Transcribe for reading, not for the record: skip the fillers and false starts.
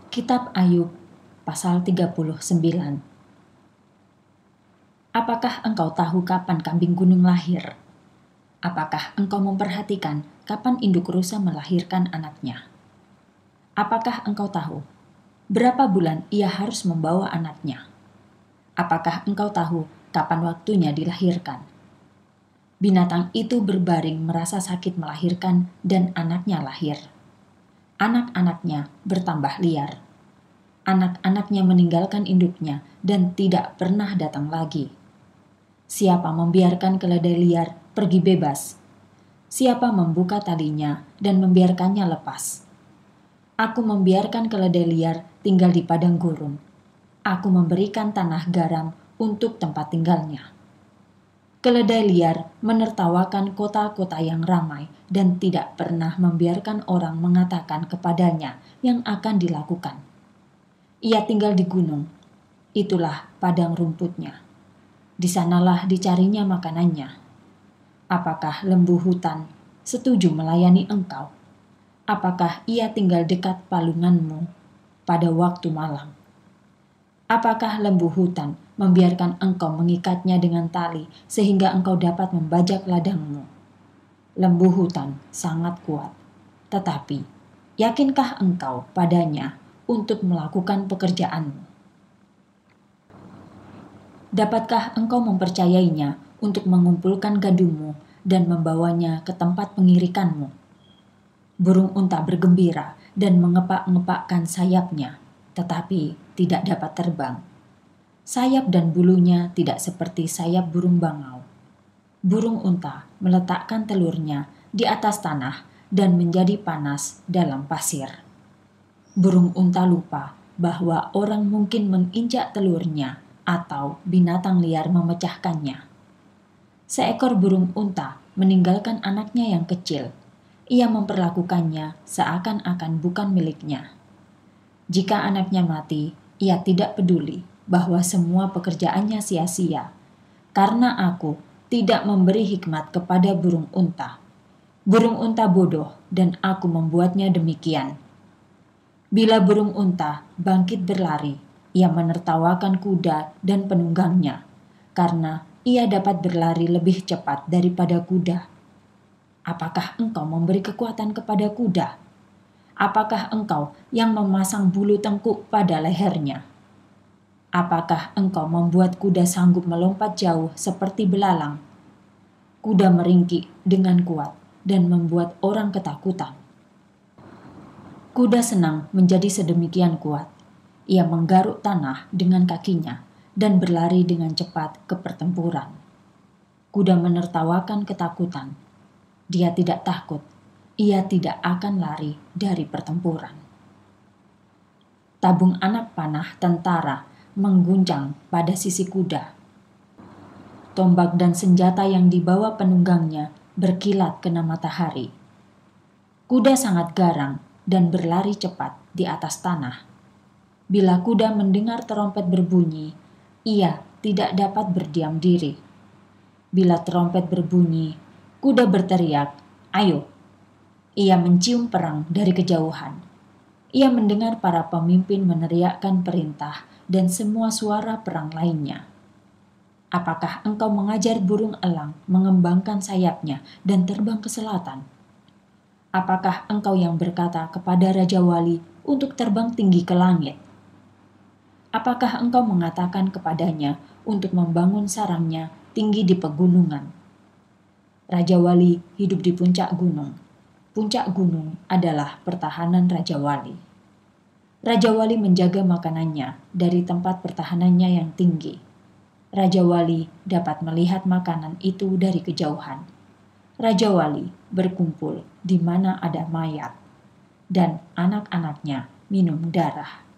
Kitab Ayub, pasal 39. Apakah engkau tahu kapan kambing gunung lahir? Apakah engkau memperhatikan kapan induk rusa melahirkan anaknya? Apakah engkau tahu berapa bulan ia harus membawa anaknya? Apakah engkau tahu kapan waktunya dilahirkan? Binatang itu berbaring merasa sakit melahirkan dan anaknya lahir. Anak-anaknya bertambah liar. Anak-anaknya meninggalkan induknya dan tidak pernah datang lagi. Siapa membiarkan keledai liar pergi bebas? Siapa membuka talinya dan membiarkannya lepas? Aku membiarkan keledai liar tinggal di padang gurun. Aku memberikan tanah garam untuk tempat tinggalnya. Keledai liar menertawakan kota-kota yang ramai dan tidak pernah membiarkan orang mengatakan kepadanya yang akan dilakukan. Ia tinggal di gunung, itulah padang rumputnya. Di sanalah dicarinya makanannya. Apakah lembu hutan setuju melayani engkau? Apakah ia tinggal dekat palunganmu pada waktu malam? Apakah lembu hutan membiarkan engkau mengikatnya dengan tali sehingga engkau dapat membajak ladangmu? Lembu hutan sangat kuat, tetapi yakinkah engkau padanya untuk melakukan pekerjaanmu? Dapatkah engkau mempercayainya untuk mengumpulkan gandummu dan membawanya ke tempat pengirikanmu? Burung unta bergembira dan mengepak-ngepakkan sayapnya, tetapi tidak dapat terbang. Sayap dan bulunya tidak seperti sayap burung bangau. Burung unta meletakkan telurnya di atas tanah dan menjadi panas dalam pasir. Burung unta lupa bahwa orang mungkin menginjak telurnya atau binatang liar memecahkannya. Seekor burung unta meninggalkan anaknya yang kecil. Ia memperlakukannya seakan-akan bukan miliknya. Jika anaknya mati, ia tidak peduli bahwa semua pekerjaannya sia-sia, karena aku tidak memberi hikmat kepada burung unta. Burung unta bodoh dan aku membuatnya demikian. Bila burung unta bangkit berlari, ia menertawakan kuda dan penunggangnya, karena ia dapat berlari lebih cepat daripada kuda. Apakah engkau memberi kekuatan kepada kuda? Apakah engkau yang memasang bulu tengkuk pada lehernya? Apakah engkau membuat kuda sanggup melompat jauh seperti belalang? Kuda meringkik dengan kuat dan membuat orang ketakutan. Kuda senang menjadi sedemikian kuat. Ia menggaruk tanah dengan kakinya dan berlari dengan cepat ke pertempuran. Kuda menertawakan ketakutan. Dia tidak takut. Ia tidak akan lari dari pertempuran. Tabung anak panah tentara mengguncang pada sisi kuda. Tombak dan senjata yang dibawa penunggangnya berkilat kena matahari. Kuda sangat garang dan berlari cepat di atas tanah. Bila kuda mendengar terompet berbunyi, ia tidak dapat berdiam diri. Bila terompet berbunyi, kuda berteriak, "Ayo!" Ia mencium perang dari kejauhan. Ia mendengar para pemimpin meneriakkan perintah dan semua suara perang lainnya. Apakah engkau mengajar burung elang mengembangkan sayapnya dan terbang ke selatan? Apakah engkau yang berkata kepada Raja Wali untuk terbang tinggi ke langit? Apakah engkau mengatakan kepadanya untuk membangun sarangnya tinggi di pegunungan? Raja Wali hidup di puncak gunung. Puncak gunung adalah pertahanan Raja Wali. Raja Wali menjaga makanannya dari tempat pertahanannya yang tinggi. Raja Wali dapat melihat makanan itu dari kejauhan. Raja Wali berkumpul di mana ada mayat, dan anak-anaknya minum darah.